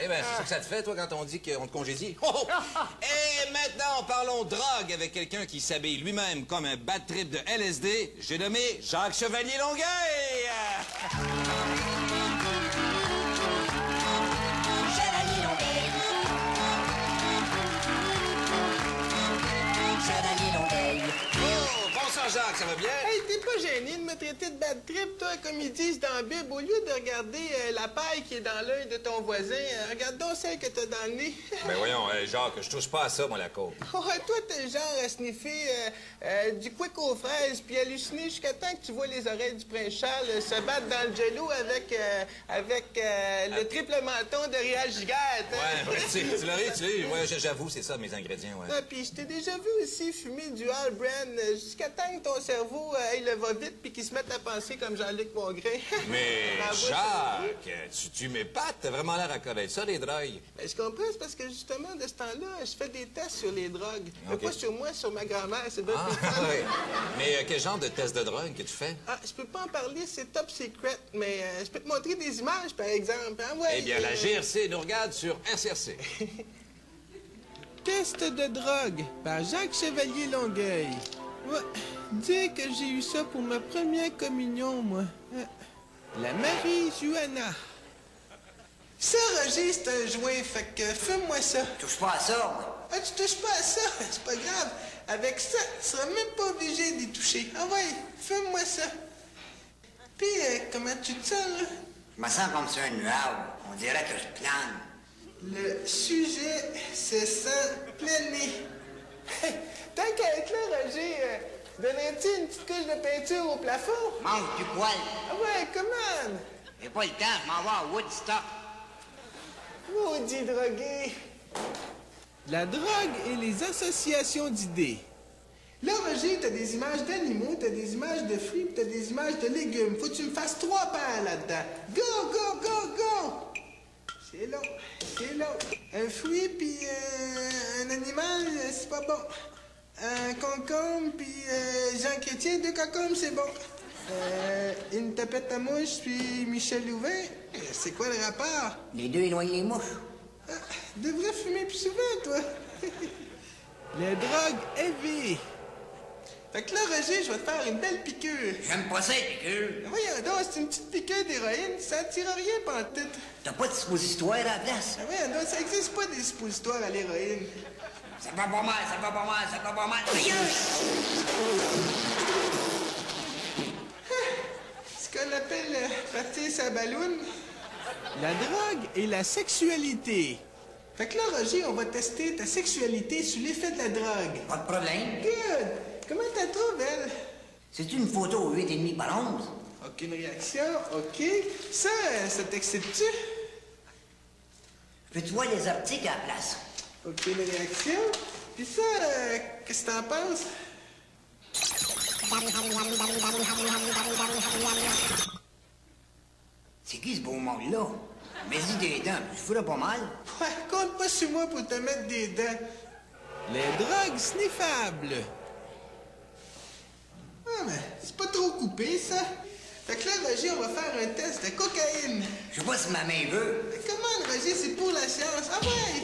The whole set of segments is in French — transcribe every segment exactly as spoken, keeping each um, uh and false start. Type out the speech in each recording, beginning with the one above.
Eh bien, c'est ça que ça te fait, toi, quand on dit qu'on te congédie. Oh, oh. Et maintenant, parlons drogue avec quelqu'un qui s'habille lui-même comme un bad trip de L S D. J'ai nommé Jacques Chevalier-Longueuil. Chevalier-Longueuil. Chevalier-Longueuil. Oh, bonsoir, Jacques, ça va bien? Hey, t'es pas gêné de me traiter de bad trip, toi, comme ils disent dans la Bible. Au lieu de regarder euh, la paille qui est dans l'œil de ton voisin, euh, regarde donc celle que t'as dans le nez. Ben voyons, euh, Jacques, je touche pas à ça, moi, la côte. Ouais, toi, t'es le genre à sniffer euh, euh, du quick aux fraises, puis halluciner jusqu'à temps que tu vois les oreilles du prince Charles euh, se battre dans le jello avec, euh, avec euh, le triple menton de Réal Giguère. Ouais, ouais, tu, tu l'as réutilisé. Ouais, j'avoue, c'est ça, mes ingrédients, ouais. Ah, puis je t'ai déjà vu aussi fumer du All Brand euh, jusqu'à temps que ton cerveau euh, aille le va vite puis qu'il se mette à penser comme Jean-Luc Mongrain. Mais Dans la bouche, Jacques, tu, tu m'épates, t'as vraiment l'air à connaître ça, les drogues. Ben, je comprends, c'est parce que justement, de ce temps-là, je fais des tests sur les drogues. Mais Ok. pas sur moi, sur ma grand-mère, c'est bien Ah, plus fun. oui. Mais euh, quel genre de test de drogue que tu fais? Ah, je peux pas en parler, c'est top secret, mais euh, je peux te montrer des images, par exemple. Hein, ouais, Eh bien, la euh, G R C nous regarde sur R C R C. Test de drogue par Jacques Chevalier-Longueuil. Ouais, dire que j'ai eu ça pour ma première communion, moi. Euh, La Marie-Juana. Ça, Roger, c'est un joint, fait que fume-moi ça. Touche pas à ça, moi. Ah, tu touches pas à ça, c'est pas grave. Avec ça, tu seras même pas obligé d'y toucher. Ah ouais, fume-moi ça. Puis, euh, comment tu te sens, là? Je me sens comme sur un nuage. On dirait que je plane. Le sujet se sent pleiné. Tant qu'à être là, Roger, euh, donnerais-tu une petite couche de peinture au plafond? Mange du poil. Ah ouais, comment? J'ai pas le temps, je m'en vais à Woodstock. Maudit drogué. La drogue et les associations d'idées. Là, Roger, t'as des images d'animaux, t'as des images de fruits, pis t'as des images de légumes. Faut que tu me fasses trois paires là-dedans. Go, go, go, go! C'est long, c'est long. Un fruit puis euh, un animal, euh, c'est pas bon. Un concombre puis euh, Jean Chrétien, deux concombres, c'est bon. Euh, une tapette à mouche puis Michel Louvain, euh, c'est quoi le rapport? Les deux éloignent les mouches. Ah, devrais fumer plus souvent, toi. La drogue heavy. Fait que là, Roger, je vais te faire une belle piqûre. J'aime pas ça, les piqûres. Voyons donc, c'est une petite piqûre d'héroïne, ça ne tire rien pantoute. T'as pas de suppositoire à la place. Ah voyons donc, ça existe pas des suppositoires à l'héroïne. Ça va pas mal, ça va pas mal, ça va pas mal. Aïe! Ce qu'on appelle euh, partir sa balloune. La drogue et la sexualité. Fait que là, Roger, on va tester ta sexualité sous l'effet de la drogue. Pas de problème. Good! Comment t'as trouvé, elle? C'est une photo huit et demi par onze. Aucune réaction, OK. Ça, euh, ça t'excite-tu? Peux-tu voir les articles à la place? Aucune réaction. Puis ça, euh, qu'est-ce que t'en penses? C'est qui ce beau monde-là? Mets-y des dents, je ferais pas mal. Ouais, compte pas sur moi pour te mettre des dents. Les drogues sniffables. Ah, mais c'est pas trop coupé, ça. Fait que là, Roger, on va faire un test de cocaïne. Je sais pas si ma main veut. Mais comment, Roger, c'est pour la science? Ah ouais!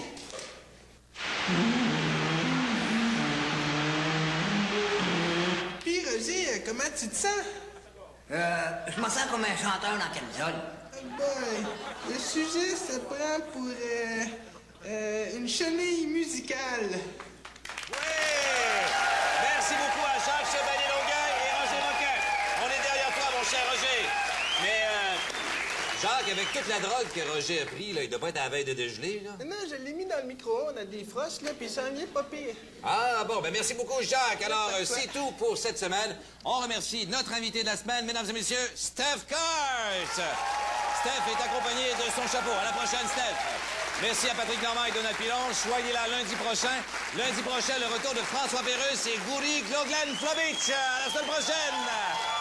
Puis, Roger, euh, comment tu te sens? Euh, je me sens comme un chanteur dans camisole. Ah boy, le sujet se prend pour euh, euh, une chenille musicale. Ouais! Merci beaucoup à Jacques Chevalier-Longueuil et Roger Moquin. On est derrière toi, mon cher Roger. Mais, euh, Jacques, avec toute la drogue que Roger a pris, là, il doit pas être à la veille de dégeler, là. Non, je l'ai mis dans le micro-ondes à défrost, là, puis ça en est pas pire. Ah, bon, ben merci beaucoup, Jacques. Alors, euh, c'est tout pour cette semaine. On remercie notre invité de la semaine, mesdames et messieurs, Steph Cart. Steph est accompagné de son chapeau. À la prochaine, Steph. Merci à Patrick Normand et Donald Pilon. Soyez là lundi prochain. Lundi prochain, le retour de François Pérusse et Gouri Gloglan Flovitch. À la semaine prochaine.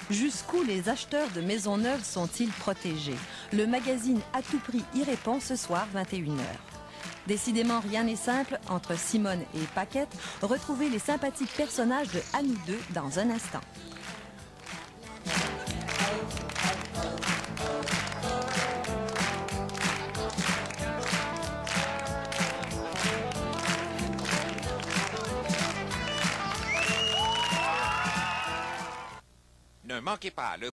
Jusqu'où les acheteurs de maisons neuves sont-ils protégés? Le magazine À tout prix y répond ce soir vingt et une heures. Décidément, rien n'est simple entre Simone et Paquette. Retrouvez les sympathiques personnages de À nous deux dans un instant. Ne manquez pas le